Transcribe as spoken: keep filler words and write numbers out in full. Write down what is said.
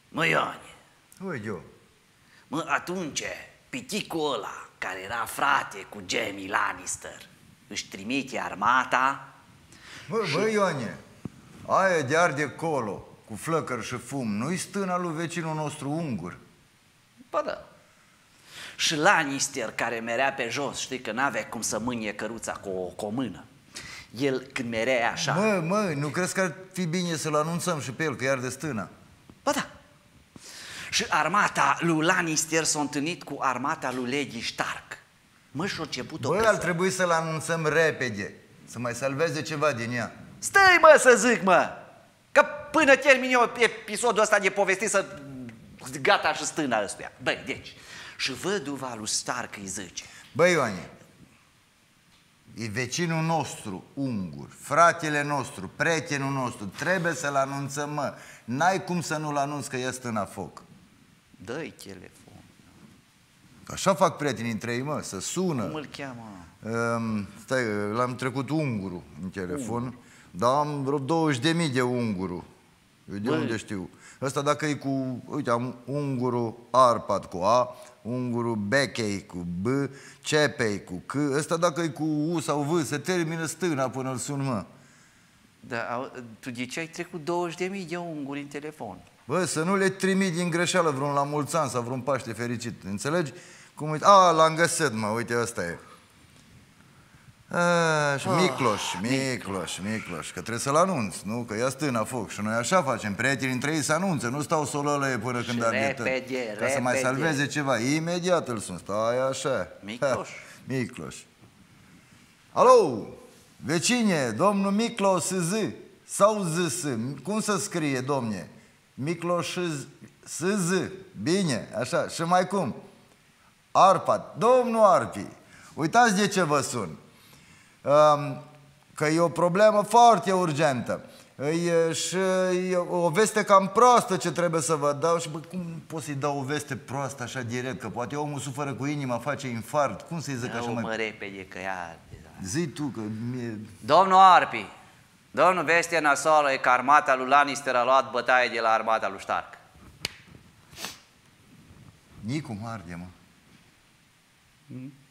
Mă, Ioane, Ui, eu. mă, atunci, piticul ăla, care era frate cu Jaime Lannister, își trimite armata. Bă, și... bă, Ioane, aia de arde colo, cu flăcări și fum, nu-i stâna lui vecinul nostru ungur? Bă, da. Și Lannister, care merea pe jos, știi că n-avea cum să mânie căruța cu o, cu o mână. El, când merea așa... Mă, mă, nu crezi că ar fi bine să-l anunțăm și pe el, că e arde stâna? Bă, da. Și armata lui Lannister s-a întâlnit cu armata lui Lady Stark. Mă, și-a început o Bă, căsă. ar trebui să-l anunțăm repede, să mai salveze ceva din ea. Stai, mă, să zic, mă! Că până termin eu episodul ăsta de povestit să... Gata și stâna ăstuia. Băi, deci... Și văduva lui Stark îi zice... Băi, Ioane, e vecinul nostru, ungur, fratele nostru, prietenul nostru, trebuie să-l anunțăm, mă. N-ai cum să nu-l anunți că e stâna foc. Dă-i telefon. Așa fac prietenii între ei, mă, să sună. Cum îl cheamă? Um, stai, l-am trecut ungurul în telefon, Ungur. Dar am vreo douăzeci de mii de ungurul. Eu de Băi. unde știu? Ăsta dacă e cu, uite, am ungurul Arpad cu A, ungurul Bechei cu B, Cepei cu C, ăsta dacă e cu U sau V, se termină stâna până îl sun, mă. Da, tu de ce ai trecut douăzeci de mii de unguri în telefon? Bă, să nu le trimit din greșeală vreun la mulți ani sau vreun Paște fericit, înțelegi? Cum uite, a, l-am găsit, mă, uite, ăsta e. A, și Micloș, Micloș, Micloș, că trebuie să-l anunț, nu? Că ia stâna foc și noi așa facem, prietenii între ei se anunță, nu stau solălăie până când arde tot. Ca să mai salveze ceva, imediat îl sun, stai așa. Micloș. Micloș. Alo, vecine, domnul Micloș Z, sau Z S, cum să scrie, domne? Micloș S Z, bine, așa, și mai cum? Arpad, domnul Arpi, uitați de ce vă sun. Că e o problemă foarte urgentă. E, și e o veste cam proastă ce trebuie să vă dau. Și bă, cum pot să-i dau o veste proastă așa direct? Că poate omul suferă cu inima, face infart. Cum să-i zic așa mai... mă repede că ea... Zi tu că mie... Domnul Arpi, domnul, vestea nasoală e că armata lui Lannister a luat bătaie de la armata lui Stark. Nicu arde, mă. Mm.